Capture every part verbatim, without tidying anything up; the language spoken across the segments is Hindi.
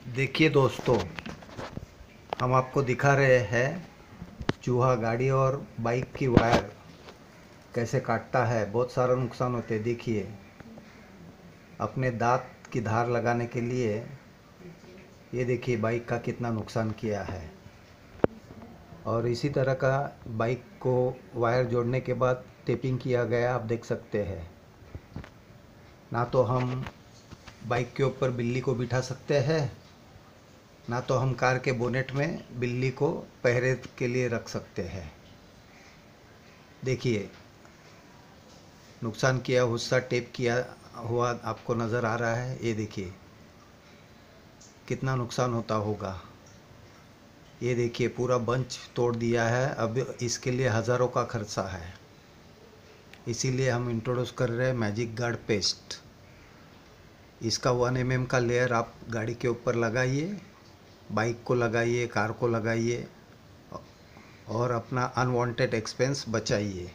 देखिए दोस्तों, हम आपको दिखा रहे हैं चूहा गाड़ी और बाइक की वायर कैसे काटता है। बहुत सारा नुकसान होते हैं। देखिए, अपने दांत की धार लगाने के लिए ये देखिए बाइक का कितना नुकसान किया है। और इसी तरह का बाइक को वायर जोड़ने के बाद टेपिंग किया गया, आप देख सकते हैं। ना तो हम बाइक के ऊपर बिल्ली को बिठा सकते हैं, ना तो हम कार के बोनेट में बिल्ली को पहरे के लिए रख सकते हैं। देखिए, नुकसान किया हिस्सा टेप किया हुआ आपको नज़र आ रहा है। ये देखिए कितना नुकसान होता होगा। ये देखिए पूरा बंच तोड़ दिया है। अब इसके लिए हज़ारों का खर्चा है। इसीलिए हम इंट्रोड्यूस कर रहे हैं मैजिक गार्ड पेस्ट। इसका वन एम एम का लेयर आप गाड़ी के ऊपर लगाइए, बाइक को लगाइए, कार को लगाइए और अपना अनवांटेड एक्सपेंस बचाइए।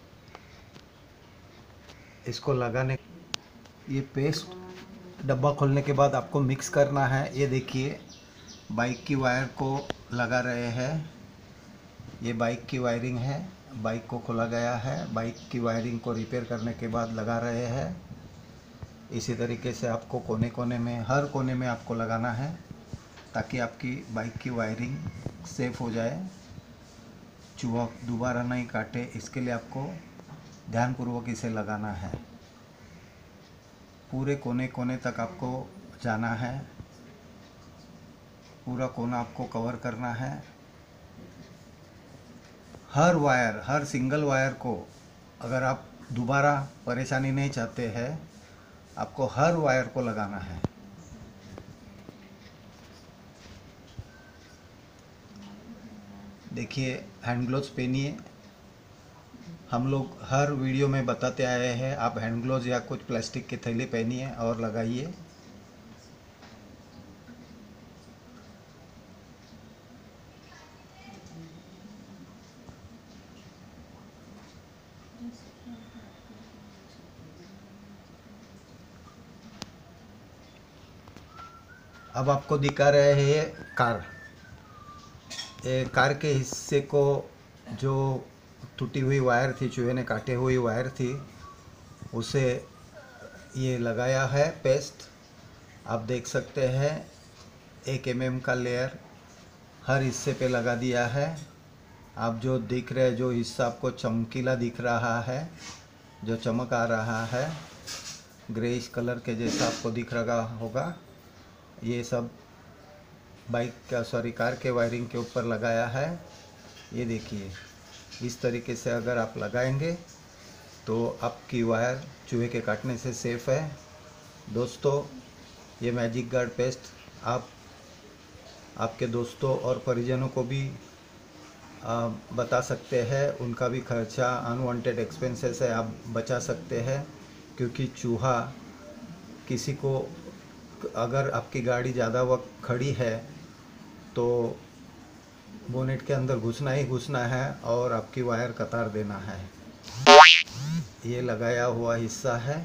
इसको लगाने ये पेस्ट डब्बा खोलने के बाद आपको मिक्स करना है। ये देखिए बाइक की वायर को लगा रहे हैं। ये बाइक की वायरिंग है। बाइक को खोला गया है। बाइक की वायरिंग को रिपेयर करने के बाद लगा रहे हैं। इसी तरीके से आपको कोने कोने में, हर कोने में आपको लगाना है ताकि आपकी बाइक की वायरिंग सेफ हो जाए, चूहा दोबारा नहीं काटे। इसके लिए आपको ध्यानपूर्वक इसे लगाना है। पूरे कोने कोने तक आपको जाना है। पूरा कोना आपको कवर करना है। हर वायर, हर सिंगल वायर को, अगर आप दोबारा परेशानी नहीं चाहते हैं, आपको हर वायर को लगाना है। देखिए, हैंड ग्लोव्स पहनिए। हम लोग हर वीडियो में बताते आए हैं, आप हैंड ग्लोव्स या कुछ प्लास्टिक के थैले पहनिए और लगाइए। अब आपको दिखा रहे हैं कार। ये कार के हिस्से को जो टूटी हुई वायर थी, चूहे ने काटे हुई वायर थी, उसे ये लगाया है पेस्ट। आप देख सकते हैं एक एम एम का लेयर हर हिस्से पे लगा दिया है। आप जो दिख रहे जो हिस्सा आपको चमकीला दिख रहा है, जो चमक आ रहा है, ग्रेइश कलर के जैसा आपको दिख रहा होगा, ये सब बाइक का सॉरी कार के वायरिंग के ऊपर लगाया है। ये देखिए, इस तरीके से अगर आप लगाएंगे तो आपकी वायर चूहे के काटने से सेफ़ है। दोस्तों, ये मैजिक गार्ड पेस्ट आप आपके दोस्तों और परिजनों को भी आ, बता सकते हैं। उनका भी खर्चा, अनवांटेड एक्सपेंसेस है, आप बचा सकते हैं। क्योंकि चूहा किसी को, अगर आपकी गाड़ी ज़्यादा वक्त खड़ी है तो बोनेट के अंदर घुसना ही घुसना है और आपकी वायर कतार देना है। ये लगाया हुआ हिस्सा है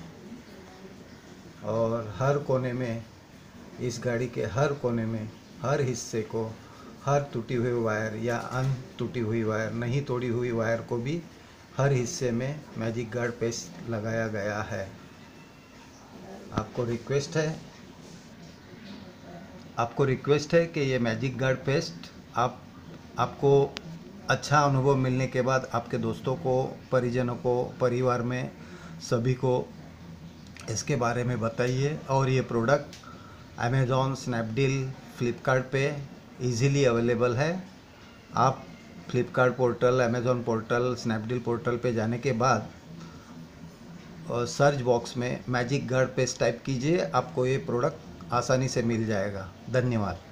और हर कोने में, इस गाड़ी के हर कोने में, हर हिस्से को, हर टूटी हुई वायर या अन टूटी हुई वायर, नहीं तोड़ी हुई वायर को भी हर हिस्से में मैजिक गार्ड पेस्ट लगाया गया है। आपको रिक्वेस्ट है आपको रिक्वेस्ट है कि ये मैजिक गार्ड पेस्ट आप आपको अच्छा अनुभव मिलने के बाद आपके दोस्तों को, परिजनों को, परिवार में सभी को इसके बारे में बताइए। और ये प्रोडक्ट अमेज़ॉन, स्नैपडील, फ्लिपकार्ट पे इजीली अवेलेबल है। आप Flipkart portal, Amazon portal, Snapdeal portal पे जाने के बाद और सर्च बॉक्स में मैजिक गार्ड पेस्ट टाइप कीजिए, आपको ये प्रोडक्ट आसानी से मिल जाएगा। धन्यवाद।